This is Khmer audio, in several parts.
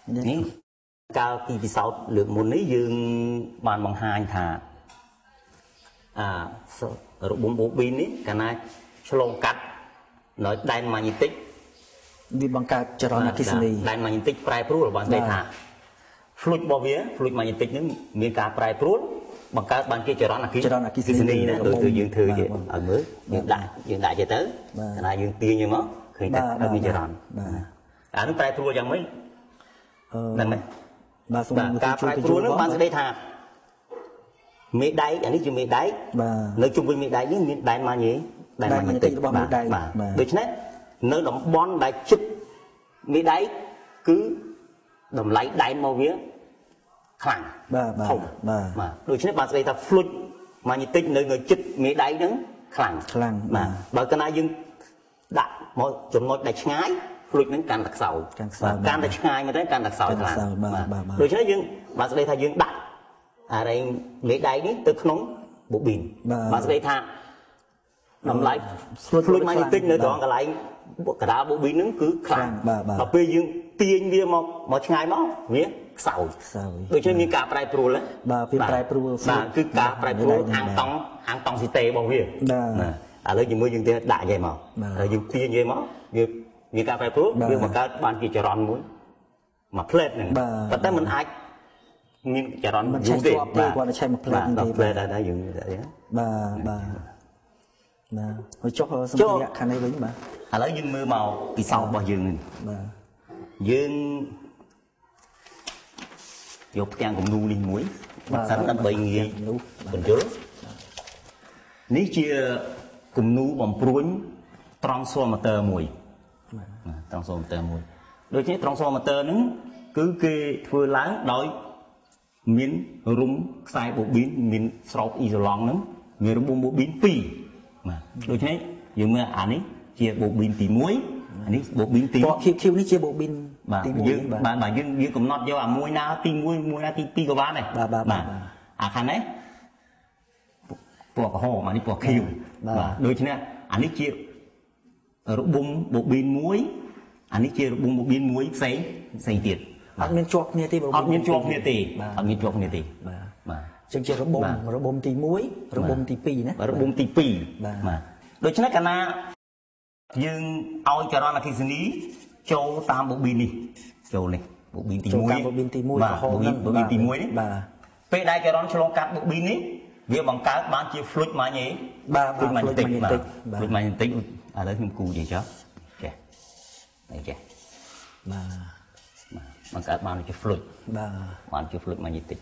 នេះកាលពីពិសោធន៍លើកមុននេះយើងបានបង្ហាញថារបួងបូប៊ីននេះកាលណាឆ្លងកាត់នៅដែនម៉ាញេទិកវាបង្កើតចរន្តអគ្គិសនីដែនម៉ាញេទិកប្រែប្រួលបានន័យថា fluid របស់វា fluid ម៉ាញេទិកនឹងមានការប្រែប្រួលបង្កើតបានជាចរន្តអគ្គិសនីណាដូចយើងធ្វើជាឲ្យមើលយើងដាក់ជាទៅកាលណាយើងទាញយើងមកឃើញតែមានចរន្តអានោះប្រែប្រួលយ៉ាងម៉េចហ្នឹងហើយបាទសូមការប្រែប្រួលនោះបានស្ដីថាមេដែកអានេះជាមេដែកនៅជុំវិញមេដែកនេះមានដែនម៉ាញេទិករបស់មេដែកដូច្នេះនៅតំបន់ដែលជិតមេដែកគឺតម្លៃដែនមកវាខ្លាំងបាទដូច្នេះបានស្ដីថា fluid ម៉ាញេទិកនៅជិតមេដែកហ្នឹងខ្លាំងបាទបើកាលណាយើងដាក់មកចំណុចដែលឆ្ងាយ fluid ហ្នឹងកាន់តែខ្សោយកាន់តែឆ្ងាយមែនទេកាន់តែខ្សោយខ្លាំងដូច្នេះយើងបានស្ដីថាយើងដាក់អារែងមេដែកនេះទៅក្នុងបូប៊ីនបានស្ដីថាតម្លៃ fluid ម៉ាញេទិកនៅត្រង់កន្លែងកណ្ដាលបូប៊ីនហ្នឹងគឺខ្លាំងដល់ពេលយើងទាញវាមកឆ្ងាយមកវាខ្សោយដូច្នេះមានការប្រែប្រួលបាទវាប្រែប្រួលបាទគឺការប្រែប្រួលអាងតង់ស៊ីតេរបស់វាណាឥឡូវជាមួយយើងទៅដាក់យាយមកហើយយើងទាញយាយមកវាមានការប្រែប្រួលវាបង្កើតបានជាចរន្តមួយផ្លេតហ្នឹងប៉ុន្តែมันអាចមានចរន្តយូរទេគាត់ឆែកមួយផ្លេតទេផ្លេតដែរយើងបាទហើយចុះសម្ភារៈខាងនេះវិញបាទឥឡូវយើងមើលមកពិសោធន៍របស់យើងនេះបាទយើងយកផ្ទាំងគំនូនេះមួយសិនដើម្បីងាយបញ្យល់នេះជាគំនូបំព្រួញត្រង់សូម៉ាទ័រមួយត្រង់សូម៉ាទ័រមួយដូច្នេះត្រង់សូម៉ាទ័រហ្នឹងគឺគេធ្វើឡើងដោយមានរុំខ្សែបូប៊ីនមានស្រោបអ៊ីសូឡង់ហ្នឹងមានរបងបូប៊ីន2បាទដូច្នេះយើងមើលអានេះជាបូប៊ីនទី1អានេះបូប៊ីនទីពណ៌ខៀវនេះជាបូប៊ីនទី1យើងបាទយើងកំណត់យកអាមួយណាទី1មួយណាទី2ក៏បានដែរបាទអាខាងនេះពណ៌ក្រហមអានេះពណ៌ខៀវបាទដូច្នេះអានេះជារបងបូប៊ីន1អានេះជារបងបូប៊ីន1ផ្សេងទៀតអត់មានជាប់គ្នាទេអត់មានជាប់គ្នាទេអត់មានជាប់គ្នាទេបាទចឹងជារបងទី1របងទី2ណារបងទី2បាទដូច្នេះកាលណាយើងឲ្យចរន្តអគ្គិសនីចូលតាមបូប៊ីននេះចូលនេះបូប៊ីនទី1 បូប៊ីនទី1 បាទបូប៊ីនទី1នេះបាទពេលដែលចរន្តឆ្លងកាត់បូប៊ីននេះវាបង្កើតបានជា fluid ម៉ាញេ fluid ម៉ាញេទិក fluid ម៉ាញេទិកឥឡូវខ្ញុំគូនិយាយចុះចេះនេះចេះបាទបង្កើតបានជា fluid បានជា fluid ម៉ាញេទិក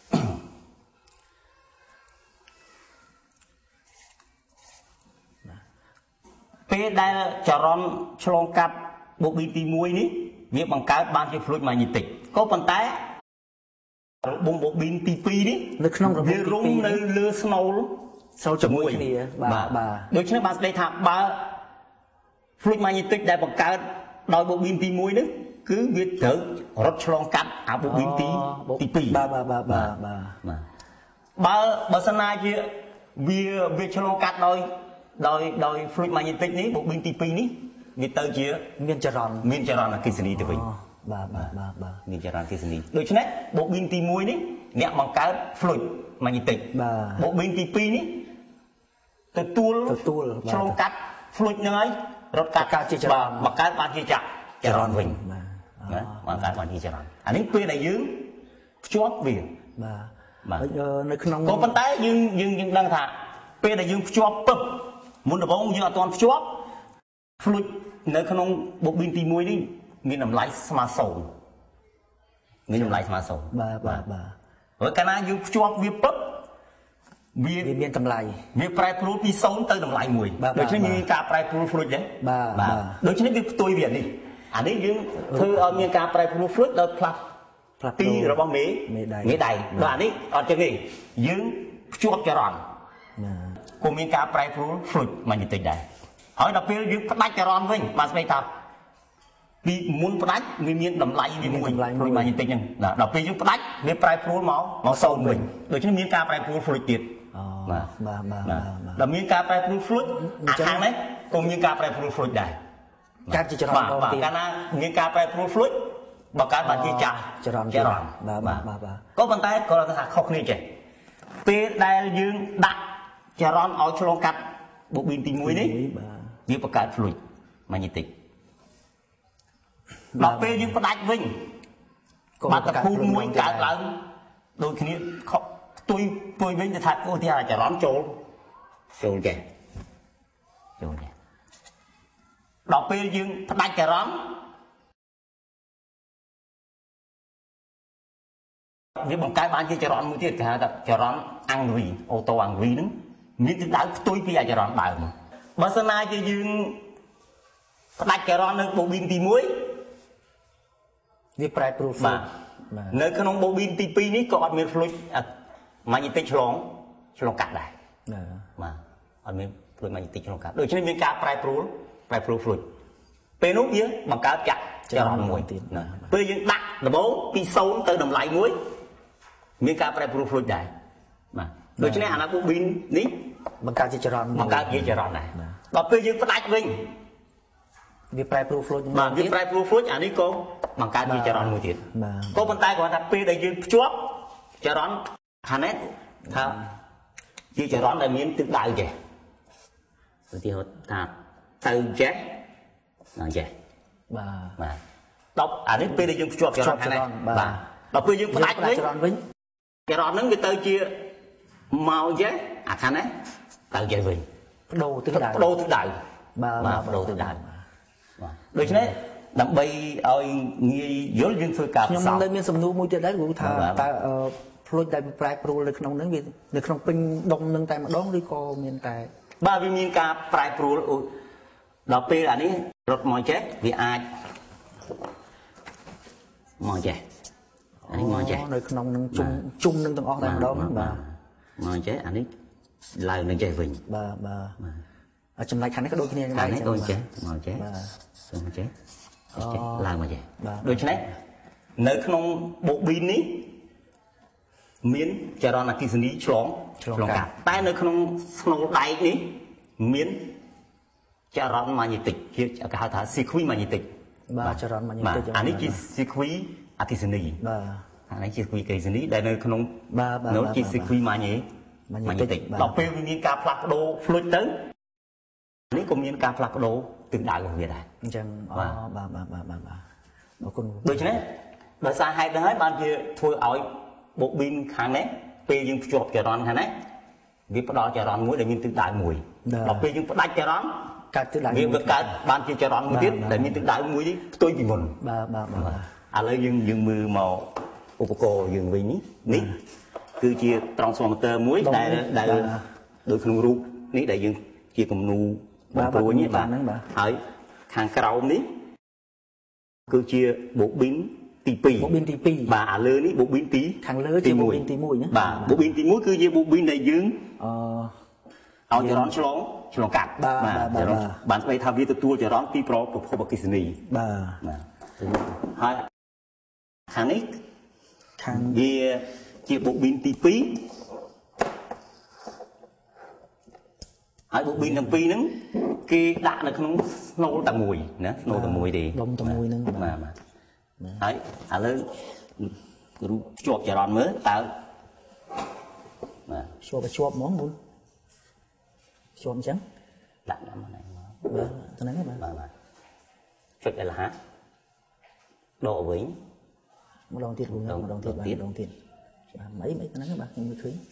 ពេលដែលចរន្តឆ្លងកាត់បូប៊ីនទី1នេះវាបង្កើតបានជា fluid ម៉ាញេទិកក៏ប៉ុន្តែរបបូប៊ីនទី2នេះនៅក្នុងរបបវារុំនៅលើស្នូលជាមួយគ្នាបាទដូច្នេះបានស្ដីថាបើ fluid ម៉ាញេទិកដែលបង្កើតដោយបូប៊ីនទី1នេះគឺវាត្រូវរត់ឆ្លងកាត់អាបូប៊ីនទី2បើសិនណាជាវាឆ្លងកាត់ដោយ fluid ម៉ាញេទិកនេះបូប៊ីនទី2នេះវាទៅជាមានចរន្តអគ្គិសនីទៅវិញបាទមានចរន្តអគ្គិសនីដូច្នេះបូប៊ីនទី1នេះអ្នកបង្កើត fluid ម៉ាញេទិកបូប៊ីនទី2នេះទទួលឆ្លងកាត់ fluid ហ្នឹងហើយរត់កាត់ជាចរន្តបង្កើតបានជាចរន្តវិញបង្កើតបានជាចរន្តអានេះពេលដែលយើងភ្ជាប់វាបាទនៅក្នុងក៏ប៉ុន្តែយើងដឹងថាពេលដែលយើងភ្ជាប់ពឹបមុនដំបូងយើងអត់ទាន់ភ្ជាប់ fluid នៅក្នុងបូប៊ីនទី1នេះមានតម្លៃស្មើ0មានតម្លៃស្មើ0 បាទហើយកាលណាយើងភ្ជាប់វាពឹបវាមានតម្លៃវាប្រែប្រួលពី0ទៅតម្លៃ1ដូច្នេះមានការប្រែប្រួល fluid ដែរបាទដូច្នេះវាផ្ទុយវានេះអានេះយើងធ្វើឲ្យមានការប្រែប្រួល fluid ដោយផ្លាស់ទីរបស់មេដៃដល់អានេះអត់ចឹងទេយើងភ្ជាប់ចរន្តក៏មានការប្រែប្រួល fluid ម៉ាញេទិកដែរហើយដល់ពេលយើងផ្ដាច់ចរន្តវិញបានស្ដីថាពីមុនផ្ដាច់វាមានតម្លៃវាមួយ fluid ម៉ាញេទិកហ្នឹងដល់ពេលយើងផ្ដាច់វាប្រែប្រួលមក0វិញដូច្នេះមានការប្រែប្រួល fluid ទៀតបាទដល់មានការប្រែប្រួល fluid អាខាងនេះក៏មានការប្រែប្រួល fluid ដែរការជាចរន្តបាទកាលណាមានការប្រែប្រួល fluid បង្កើតបានជាចាស់ចរន្តបាទក៏ប៉ុន្តែក៏ថាខុសគ្នាចេះពេលដែលយើងដាក់ចរន្តឲ្យឆ្លងកាត់បូប៊ីនទី1នេះវាបង្កើត fluid magnetic ដល់ពេលយើងផ្ដាច់វិញបាត់តពូមួយកើតឡើងដូចគ្នាផ្ទុយវិញទៅថាឧទាហរណ៍ចរន្តចូលចេះដល់ពេលយើងផ្ដាច់ចរន្តវាបង្កើតបានជាចរន្តមួយទៀតគេហៅថាចរន្តអង្វីអូតូអង្វីហ្នឹងមានទិសដៅផ្ទុយពីចរន្តដើមបើសិនណាជាយើងផ្ដាច់ចរន្តនៅបូប៊ីនទី1 វាប្រែប្រួលបាទនៅក្នុងបូប៊ីនទី2នេះក៏អត់មាន fluid magnetic ឆ្លងកាត់ដែរបាទអត់មាន fluid magnetic ឆ្លងកាត់ដូច្នេះមានការប្រែប្រួល fluid ពេលនោះវាបង្កើតចាក់ចរន្តមួយទៀតពេលយើងដាក់ដំបូងពី0ទៅតម្លៃមួយមានការប្រែប្រួល fluid ដែរបាទដូច្នេះអាណាបូប៊ីននេះបង្កើតជាចរន្តដែរដល់ពេលយើងផ្ដាច់វិញវាប្រែប្រួល fluid បាទវាប្រែប្រួល fluid អានេះក៏បង្កើតជាចរន្តមួយទៀតក៏ប៉ុន្តែគាត់ថាពេលដែលយើងភ្ជាប់ចរន្តខាងនេះថាជាចរន្តដែលមានទិសដៅចេះឧទាហរណ៍ថាទៅចេះបាទដល់អានេះពេលដែលយើងភ្ជាប់ចរន្តខាងនេះបាទដល់ពេលយើងផ្ដាច់វិញចរន្តហ្នឹងវាទៅជាមកចេះអាខាងនេះទៅចេះវិញបដូរទិសដៅបាទបដូរទិសដៅដូច្នេះដើម្បីឲ្យងាយយល់យើងធ្វើការខ្ញុំនៅមានសំណួរមួយទៀតដែរគ្រូថាតើfluid ដែលប្រែប្រួលនៅក្នុងហ្នឹងវានៅក្នុងពេញដុំនឹងតែម្ដងឬក៏មានតែបាទវាមានការប្រែប្រួលដល់ពេលអានេះរត់មកចេះវាអាចមកចេះអានេះមកចេះនៅក្នុងនឹងជុំនឹងទាំងអស់តែម្ដងបាទមកចេះអានេះឡើងនឹងចេះវិញបាទចំណែកខាងនេះក៏ដូចគ្នាដែរខាងនេះដូចចេះមកចេះមកចេះឡើងមកចេះដូច្នេះនៅក្នុងបូប៊ីននេះមានចរន្តអគ្គិសនីឆ្លងកាត់តែនៅក្នុងស្នូលដែកនេះមានចរន្តម៉ាញេទិកគេហៅថា circuit magnetic បាទចរន្តម៉ាញេទិកអានេះជា circuit អគ្គិសនីបាទអានេះជា circuit អគ្គិសនីដែលនៅក្នុងនៅជា circuit magnetic ដល់ពេលវាមានការផ្លាស់ប្ដូរ fluid ទៅនេះក៏មានការផ្លាស់ប្ដូរទិសដៅរបស់វាដែរអញ្ចឹងបាទអរគុណដូច្នេះដោយសារហេតុហ្នឹងហើយបានជាធ្វើឲ្យបូប៊ីនខាងនេះពេលយើងភ្ជាប់ចរន្តខាងនេះវាផ្ដល់ចរន្តមួយដែលមានទិសដៅមួយដល់ពេលយើងផ្ដាច់ចរន្តកើតទិសដៅវាកើតបានជាចរន្តមួយទៀតដែលមានទិសដៅមួយនេះផ្ទុយពីមុនបាទឥឡូវយើងមើលមកឧបករណ៍យើងវិញនេះគឺជា transformator មួយដែលដូចក្នុងរូបនេះដែលយើងជាគំនូបំព្រួញបាទហើយខាងក្រោមនេះគឺជាបូប៊ីនទី2 បូប៊ីនទី2 បាទឥឡូវនេះបូប៊ីនទីខាងលើជាបូប៊ីនទី1ណាបាទបូប៊ីនទី1គឺជាបូប៊ីនដែលយើងឲ្យចរន្តឆ្លងកាត់បាទបានស្ដីថាវាទទួលចរន្តពីប្រភពអគ្គិសនីបាទហើយខាងនេះវាជាបូប៊ីនទី2ហើយបូប៊ីនទាំងពីរហ្នឹងគេដាក់នៅក្នុងស្នូលតែមួយណាស្នូលតែមួយទេដុំតែមួយហ្នឹងបាទហើយឥឡូវគ្រូភ្ជាប់ចរន្តមើលតើបាទភ្ជាប់ហ្មងមុនភ្ជាប់អញ្ចឹងដាក់ដល់មកហ្នឹងបាទហ្នឹងបាទចុចឲ្យលះដកវិញម្ដងទៀតម្ដងទៀតបាទម្ដងទៀតបាទមិនហ្នឹងបាទខ្ញុំមើលឃើញ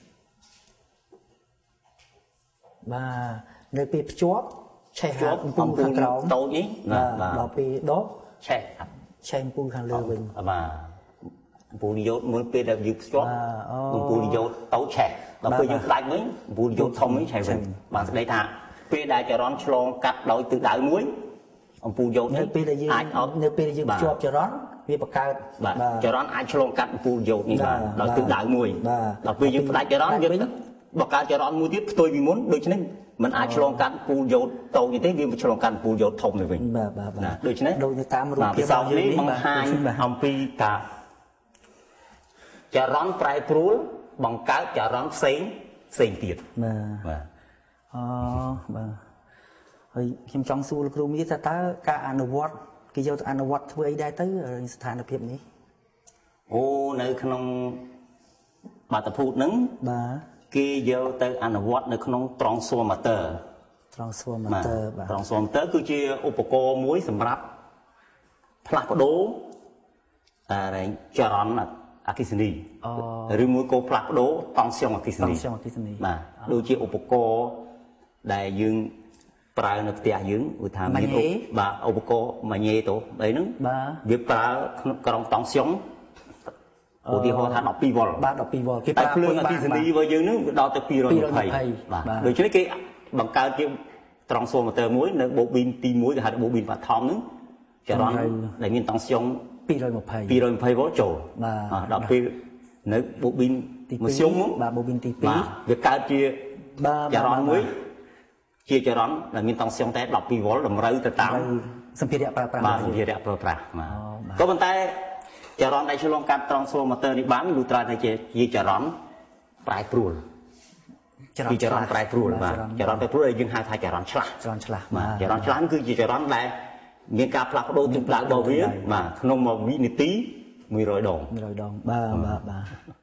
បាទនៅពេលភ្ជាប់ឆេះអំពូលខាងក្រោមតូចនេះបាទដល់ពេលដកឆេះអំពូលខាងលើវិញបាទអំពូលឌីយ៉ូតមុនពេលដែលយើងភ្ជាប់អំពូលឌីយ៉ូតតូចឆេះដល់ពេលយើងផ្ដាច់វិញអំពូលឌីយ៉ូតធំនេះឆេះវិញបានស្ដីថាពេលដែលចរន្តឆ្លងកាត់ដោយទិសដៅមួយអំពូលឌីយ៉ូតនេះពេលដែលយើងនៅពេលដែលយើងភ្ជាប់ចរន្តវាបង្កើតបាទចរន្តអាចឆ្លងកាត់អំពូលឌីយ៉ូតនេះបានដោយទិសដៅមួយដល់ពេលយើងផ្ដាច់ចរន្តយើងបង្កើតចរន្តមួយទៀតផ្ទុយពីមុនដូច្នេះมันអាចឆ្លងកាត់ពូលយ៉ូតតូចទេវាឆ្លងកាត់ពូលយ៉ូតធំទៅវិញបាទដូច្នេះដូចតាមរូបភាពរបស់យើងនេះបង្ហាញអំពីការចរន្តប្រែប្រួលបង្កើតចរន្តផ្សេងទៀតបាទបាទហើយខ្ញុំចង់សួរលោកគ្រូមីថាតើការអនុវត្តគេយកទៅអនុវត្តធ្វើអីដែរទៅស្ថានភាពនេះអូនៅក្នុងបាតុភូតហ្នឹងបាទគេយកទៅអនុវត្តនៅក្នុង transformator បាទ transformator គឺជាឧបករណ៍មួយសម្រាប់ផ្លាស់ប្ដូរចរន្តអគ្គិសនីឬមួយក៏ផ្លាស់ប្ដូរតង់ស្យុងអគ្គិសនីបាទដូចជាឧបករណ៍ដែលយើងប្រើនៅផ្ទះយើងឧទាហរណ៍មានបាទឧបករណ៍ម៉ាញ៉េទៅអីហ្នឹងវាប្រើក្រងតង់ស្យុងឧទាហរណ៍ថា12វ៉ុលបាទ12វ៉ុលគេប្រើភ្លើងអគ្គិសនីរបស់យើងហ្នឹងវាដល់ទៅ220បាទដូច្នេះគេបង្កើតជា transformator មួយនៅបូប៊ីនទី1គេហៅបូប៊ីនបឋមហ្នឹងចរន្តដែលមានតង់ស្យុង220វ៉ុលចូលបាទដល់ពេលនៅបូប៊ីនមធ្យមបាទបូប៊ីនទី2 បាទវាកើតជាចរន្តមួយជាចរន្តដែលមានតង់ស្យុងតែ12វ៉ុលតម្រូវទៅតាមសម្ភារៈប្រើប្រាស់បាទសម្ភារៈប្រើប្រាស់បាទក៏ប៉ុន្តែចរន្តដែលឆ្លងកាត់ transformator នេះបានលុះត្រាតែជាចរន្តប្រែប្រួលចរន្តប្រែប្រួលបាទចរន្តប្រែប្រួលដែលយើងហៅថាចរន្តឆ្លាស់បាទចរន្តឆ្លាស់គឺជាចរន្តដែលមានការផ្លាស់ប្ដូរទិសដៅរបស់វាបាទក្នុង1វិនាទី100ដងបាទ